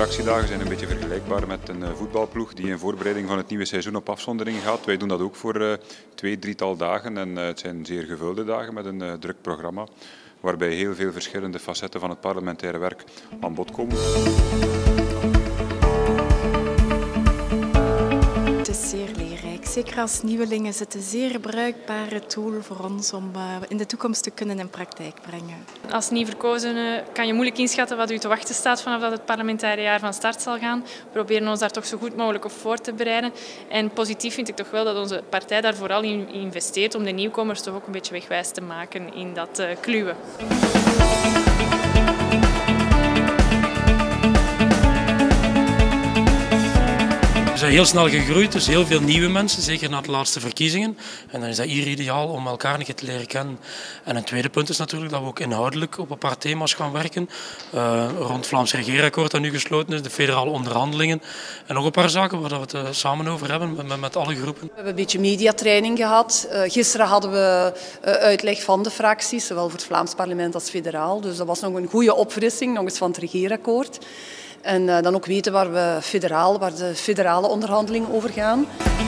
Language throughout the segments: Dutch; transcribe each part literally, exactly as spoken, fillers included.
fractiedagen zijn een beetje vergelijkbaar met een voetbalploeg die in voorbereiding van het nieuwe seizoen op afzondering gaat. Wij doen dat ook voor uh, twee, drietal dagen en uh, het zijn zeer gevulde dagen met een uh, druk programma waarbij heel veel verschillende facetten van het parlementaire werk aan bod komen. Het is zeer leerrijk. Zeker als nieuweling is het een zeer bruikbare tool voor ons om uh, in de toekomst te kunnen in praktijk brengen. Als nieuw verkozene kan je moeilijk inschatten wat u te wachten staat vanaf dat het parlementaire jaar van start zal gaan. We proberen ons daar toch zo goed mogelijk op voor te bereiden. En positief vind ik toch wel dat onze partij daar vooral in investeert om de nieuwkomers toch ook een beetje wegwijs te maken in dat uh, kluwen. We zijn heel snel gegroeid, dus heel veel nieuwe mensen, zeker na de laatste verkiezingen. En dan is dat hier ideaal om elkaar een keer te leren kennen. En een tweede punt is natuurlijk dat we ook inhoudelijk op een paar thema's gaan werken. Uh, rond het Vlaams regeerakkoord dat nu gesloten is, de federale onderhandelingen. En nog een paar zaken waar we het uh, samen over hebben met, met alle groepen. We hebben een beetje mediatraining gehad. Uh, gisteren hadden we uh, uitleg van de fracties, zowel voor het Vlaams parlement als federaal. Dus dat was nog een goede opfrissing, nog eens van het regeerakkoord. En uh, dan ook weten waar we federaal, waar de federale onderhandelingen over gaan.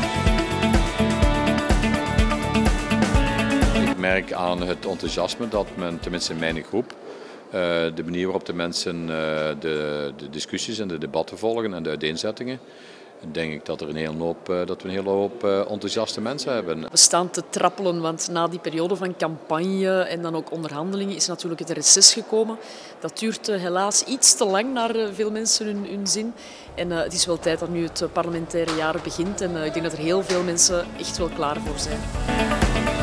Ik merk aan het enthousiasme dat men, tenminste in mijn groep, uh, de manier waarop de mensen uh, de, de discussies en de debatten volgen en de uiteenzettingen, denk ik dat, er een hele hoop, dat we een hele hoop enthousiaste mensen hebben. We staan te trappelen, want na die periode van campagne en dan ook onderhandelingen is natuurlijk het reces gekomen. Dat duurt helaas iets te lang naar veel mensen hun, hun zin. En uh, het is wel tijd dat nu het parlementaire jaar begint en uh, ik denk dat er heel veel mensen echt wel klaar voor zijn.